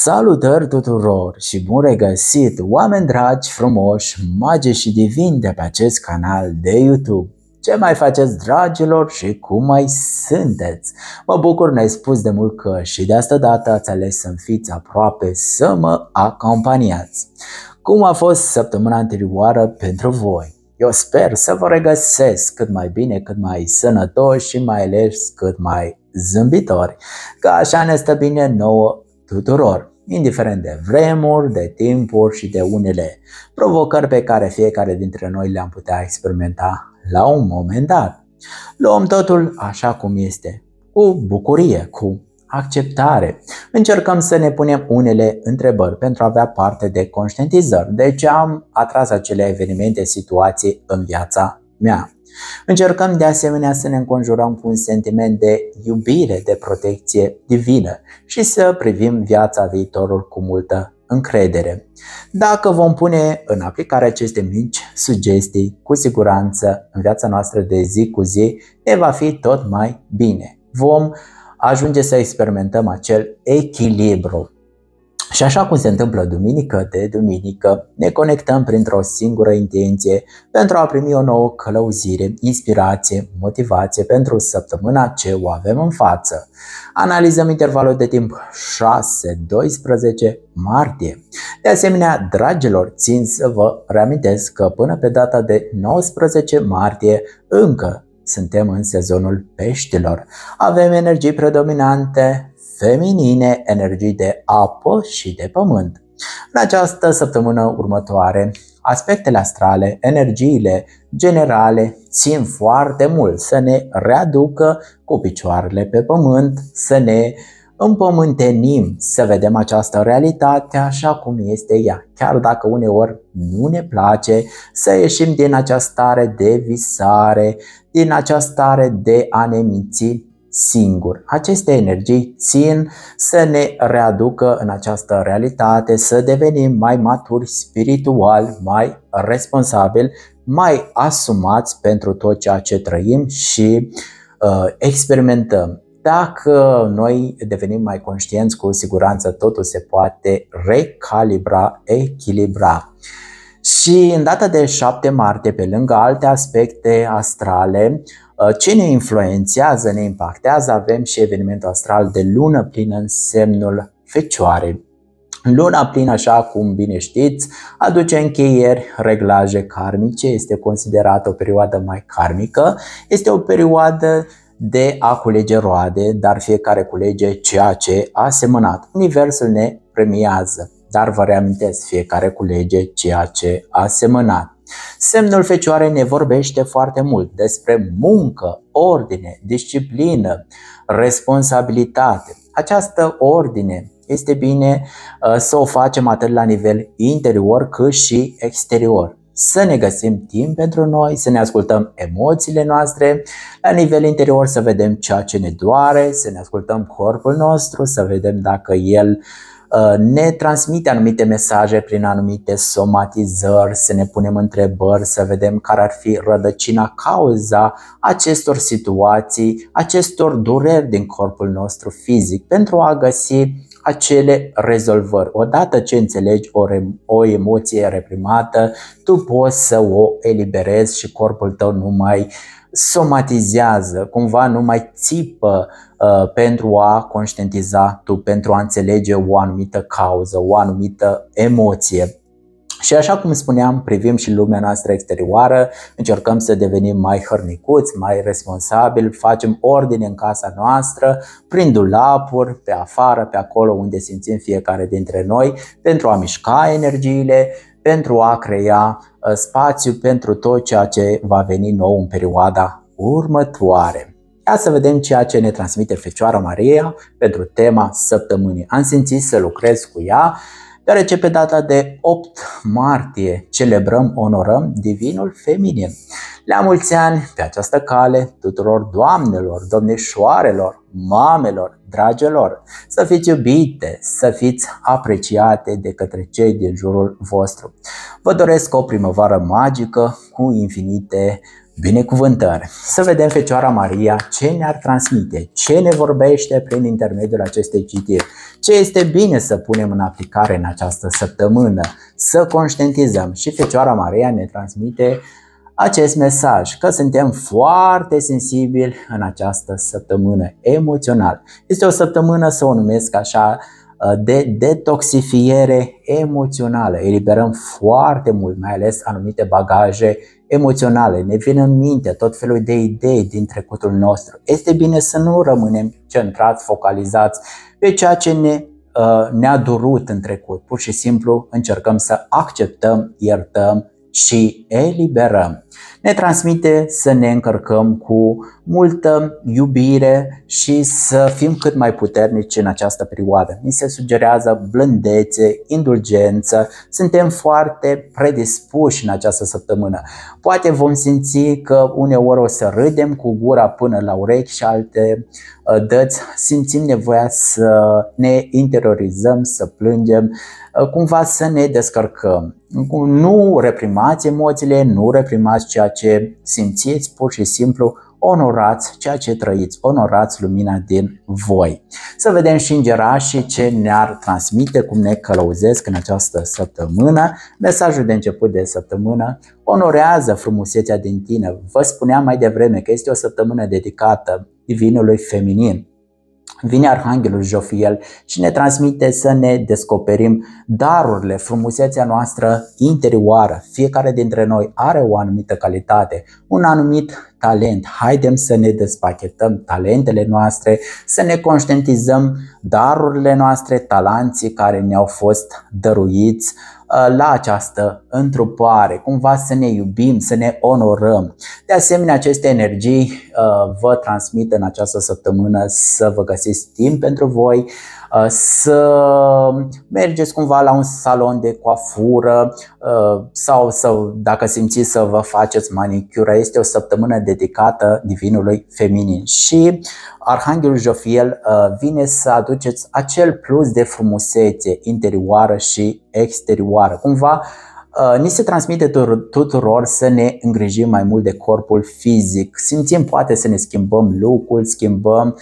Salutări tuturor și bun regăsit, oameni dragi, frumoși, magici și divini de pe acest canal de YouTube. Ce mai faceți, dragilor, și cum mai sunteți? Mă bucur nespus de mult că și de asta dată ați ales să-mi fiți aproape, să mă acompaniați. Cum a fost săptămâna anterioară pentru voi? Eu sper să vă regăsesc cât mai bine, cât mai sănătoși și mai ales cât mai zâmbitori, că așa ne stă bine nouă tuturor, indiferent de vremuri, de timpuri și de unele provocări pe care fiecare dintre noi le-am putea experimenta la un moment dat. Luăm totul așa cum este, cu bucurie, cu acceptare. Încercăm să ne punem unele întrebări pentru a avea parte de conștientizări. De ce am atras acele evenimente, situații în viața mea? Încercăm de asemenea să ne înconjurăm cu un sentiment de iubire, de protecție divină și să privim viața, viitorul cu multă încredere. Dacă vom pune în aplicare aceste mici sugestii, cu siguranță în viața noastră de zi cu zi ne va fi tot mai bine. Vom ajunge să experimentăm acel echilibru. Și așa cum se întâmplă duminică de duminică, ne conectăm printr-o singură intenție pentru a primi o nouă călăuzire, inspirație, motivație pentru săptămâna ce o avem în față. Analizăm intervalul de timp 6-12 martie. De asemenea, dragilor, țin să vă reamintesc că până pe data de 19 martie încă suntem în sezonul peștilor. Avem energii predominante feminine, energii de apă și de pământ. În această săptămână următoare, aspectele astrale, energiile generale țin foarte mult să ne readucă cu picioarele pe pământ, să ne împământenim, să vedem această realitate așa cum este ea, chiar dacă uneori nu ne place, să ieșim din această stare de visare, din această stare de a ne minți singur. Aceste energii țin să ne readucă în această realitate, să devenim mai maturi spiritual, mai responsabili, mai asumați pentru tot ceea ce trăim și experimentăm. Dacă noi devenim mai conștienți, cu siguranță totul se poate recalibra, echilibra. Și în data de 7 martie, pe lângă alte aspecte astrale, ce ne influențează, ne impactează, avem și evenimentul astral de lună plină în semnul Fecioarei. Luna plină, așa cum bine știți, aduce încheieri, reglaje karmice, este considerată o perioadă mai karmică, este o perioadă de a culege roade, dar fiecare culege ceea ce a semănat. Universul ne premiază, dar vă reamintesc, fiecare culege ceea ce a semănat. Semnul Fecioarei ne vorbește foarte mult despre muncă, ordine, disciplină, responsabilitate. Această ordine este bine să o facem atât la nivel interior cât și exterior. Să ne găsim timp pentru noi, să ne ascultăm emoțiile noastre, la nivel interior să vedem ceea ce ne doare, să ne ascultăm corpul nostru, să vedem dacă el ne transmite anumite mesaje prin anumite somatizări, să ne punem întrebări, să vedem care ar fi rădăcina, cauza acestor situații, acestor dureri din corpul nostru fizic, pentru a găsi acele rezolvări. Odată ce înțelegi o emoție reprimată, tu poți să o eliberezi și corpul tău nu mai somatizează, cumva nu mai țipă pentru a conștientiza tu, pentru a înțelege o anumită cauză, o anumită emoție. Și așa cum spuneam, privim și lumea noastră exterioară, încercăm să devenim mai hărnicuți, mai responsabili, facem ordine în casa noastră, prin dulapuri, pe afară, pe acolo unde simțim fiecare dintre noi, pentru a mișca energiile, pentru a crea spațiu pentru tot ceea ce va veni nou în perioada următoare. Ia să vedem ceea ce ne transmite Fecioara Maria pentru tema săptămânii. Am simțit să lucrez cu ea, deoarece pe data de 8 martie celebrăm, onorăm Divinul Feminin. La mulți ani pe această cale tuturor doamnelor, domnișoarelor, mamelor, dragilor, să fiți iubite, să fiți apreciate de către cei din jurul vostru. Vă doresc o primăvară magică cu infinite Binecuvântări! Să vedem Fecioara Maria ce ne-ar transmite, ce ne vorbește prin intermediul acestei citiri, ce este bine să punem în aplicare în această săptămână, să conștientizăm. Și Fecioara Maria ne transmite acest mesaj, că suntem foarte sensibili în această săptămână emoțional. Este o săptămână, să o numesc așa, de detoxifiere emoțională. Eliberăm foarte mult, mai ales anumite bagaje emoționale. Ne vin în minte tot felul de idei din trecutul nostru. Este bine să nu rămânem centrați, focalizați pe ceea ce ne-a durut în trecut. Pur și simplu încercăm să acceptăm, iertăm și eliberăm. Ne transmite să ne încărcăm cu multă iubire și să fim cât mai puternici în această perioadă. Ni se sugerează blândețe, indulgență, suntem foarte predispuși în această săptămână. Poate vom simți că uneori o să râdem cu gura până la urechi și alte dăți, simțim nevoia să ne interiorizăm, să plângem, cumva să ne descărcăm. Nu reprimați emoțiile, nu reprimați ceea ce simțiți, pur și simplu onorați ceea ce trăiți, onorați lumina din voi. Să vedem și îngerașii ce ne-ar transmite, cum ne călăuzesc în această săptămână. Mesajul de început de săptămână: onorează frumusețea din tine. Vă spuneam mai devreme că este o săptămână dedicată divinului feminin. Vine Arhanghelul Jofiel și ne transmite să ne descoperim darurile, frumusețea noastră interioară. Fiecare dintre noi are o anumită calitate, un anumit talent. Haidem să ne despachetăm talentele noastre, să ne conștientizăm darurile noastre, talanții care ne-au fost dăruiți la această întrupare, cumva să ne iubim, să ne onorăm. De asemenea, aceste energii vă transmit în această săptămână să vă găsiți timp pentru voi, să mergeți cumva la un salon de coafură sau dacă simțiți să vă faceți manicură. Este o săptămână dedicată divinului feminin și Arhanghelul Jofiel vine să aduceți acel plus de frumusețe interioară și exterioară. Cumva ni se transmite tuturor să ne îngrijim mai mult de corpul fizic. Simțim poate să ne schimbăm look-ul, schimbăm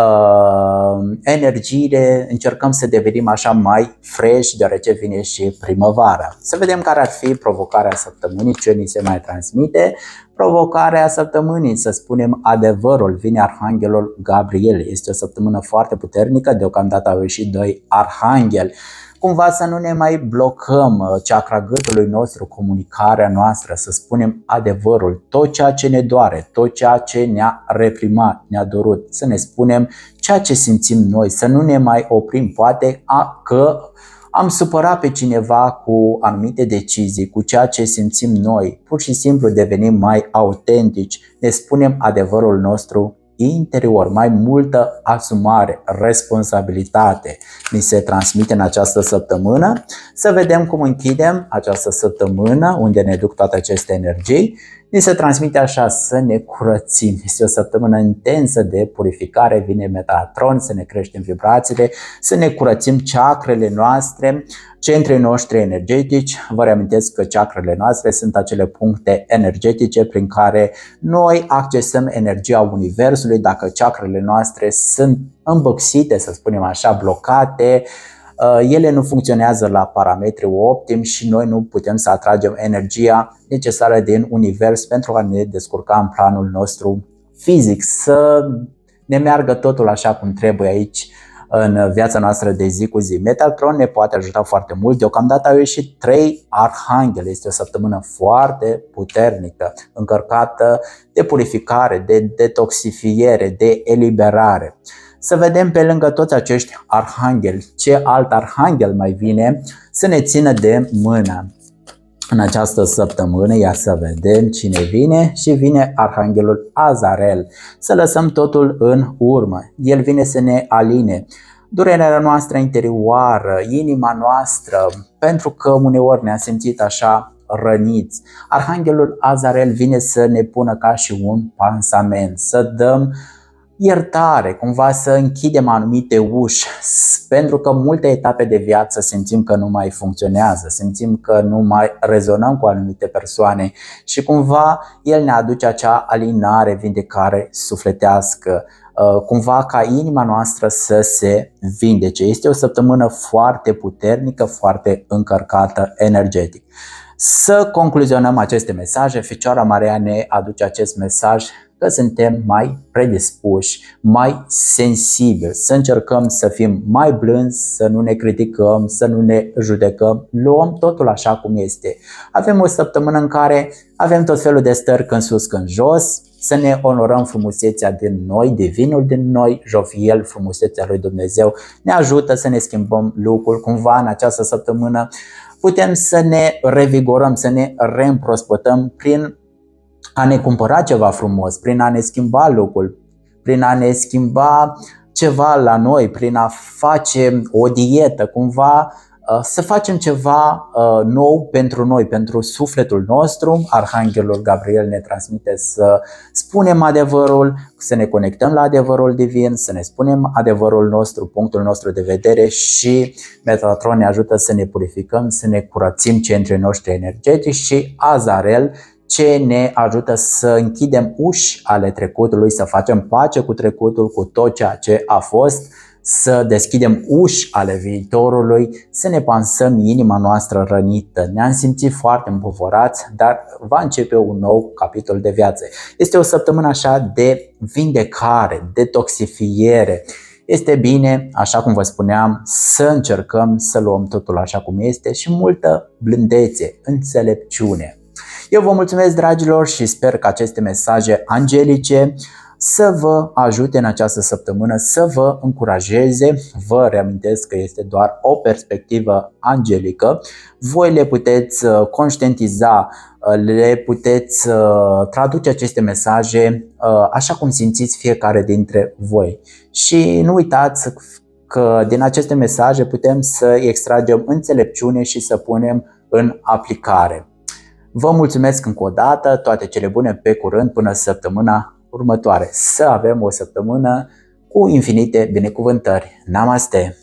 energiile, încercăm să devenim așa mai fresh, deoarece vine și primăvara. Să vedem care ar fi provocarea săptămânii, ce ni se mai transmite. Provocarea săptămânii, să spunem adevărul, vine Arhanghelul Gabriel. Este o săptămână foarte puternică, deocamdată au ieșit 2 arhangheli. Cumva să nu ne mai blocăm chakra gâtului nostru, comunicarea noastră, să spunem adevărul, tot ceea ce ne doare, tot ceea ce ne-a reprimat, ne-a durut, să ne spunem ceea ce simțim noi, să nu ne mai oprim, poate că am supărat pe cineva cu anumite decizii, cu ceea ce simțim noi, pur și simplu devenim mai autentici, ne spunem adevărul nostru interior, mai multă asumare, responsabilitate ni se transmite în această săptămână. Să vedem cum închidem această săptămână, unde ne duc toate aceste energii. Ni se transmite așa: să ne curățim. Este o săptămână intensă de purificare, vine Metatron, să ne creștem vibrațiile, să ne curățim chakrele noastre, centrii noștri energetici. Vă reamintesc că chakrele noastre sunt acele puncte energetice prin care noi accesăm energia Universului. Dacă chakrele noastre sunt îmbăxite, să spunem așa, blocate, ele nu funcționează la parametri optimi și noi nu putem să atragem energia necesară din univers pentru a ne descurca în planul nostru fizic, să ne meargă totul așa cum trebuie aici în viața noastră de zi cu zi. Metatron ne poate ajuta foarte mult. Deocamdată au ieșit 3 arhangheli. Este o săptămână foarte puternică, încărcată de purificare, de detoxifiere, de eliberare. Să vedem pe lângă toți acești arhangheli ce alt arhanghel mai vine să ne țină de mână în această săptămână. Ia să vedem cine vine. Și vine Arhanghelul Azarel. Să lăsăm totul în urmă. El vine să ne aline durerea noastră interioară, inima noastră, pentru că uneori ne-am simțit așa răniți. Arhanghelul Azarel vine să ne pună ca și un pansament, să dăm iertare, cumva să închidem anumite uși, pentru că multe etape de viață simțim că nu mai funcționează, simțim că nu mai rezonăm cu anumite persoane și cumva El ne aduce acea alinare, vindecare sufletească, cumva ca inima noastră să se vindece. Este o săptămână foarte puternică, foarte încărcată energetic. Să concluzionăm aceste mesaje, Fecioara Maria ne aduce acest mesaj că suntem mai predispuși, mai sensibili, să încercăm să fim mai blânzi, să nu ne criticăm, să nu ne judecăm, luăm totul așa cum este. Avem o săptămână în care avem tot felul de stări când sus, când jos, să ne onorăm frumusețea din noi, divinul din noi, joviel, frumusețea lui Dumnezeu, ne ajută să ne schimbăm lucrul. Cumva în această săptămână putem să ne revigorăm, să ne reîmprospătăm prin a ne cumpăra ceva frumos, prin a ne schimba lucrul, prin a ne schimba ceva la noi, prin a face o dietă, cumva să facem ceva nou pentru noi, pentru sufletul nostru. Arhanghelul Gabriel ne transmite să spunem adevărul, să ne conectăm la adevărul divin, să ne spunem adevărul nostru, punctul nostru de vedere și Metatron ne ajută să ne purificăm, să ne curățim centrii noștri energetici și Azarel ce ne ajută să închidem uși ale trecutului, să facem pace cu trecutul, cu tot ceea ce a fost, să deschidem uși ale viitorului, să ne pansăm inima noastră rănită. Ne-am simțit foarte împovorați, dar va începe un nou capitol de viață. Este o săptămână așa de vindecare, detoxifiere. Este bine, așa cum vă spuneam, să încercăm să luăm totul așa cum este și multă blândețe, înțelepciune. Eu vă mulțumesc, dragilor, și sper că aceste mesaje angelice să vă ajute în această săptămână, să vă încurajeze. Vă reamintesc că este doar o perspectivă angelică. Voi le puteți conștientiza, le puteți traduce aceste mesaje așa cum simțiți fiecare dintre voi. Și nu uitați că din aceste mesaje putem să extragem înțelepciune și să punem în aplicare. Vă mulțumesc încă o dată, toate cele bune, pe curând, până săptămâna următoare. Să avem o săptămână cu infinite binecuvântări. Namaste!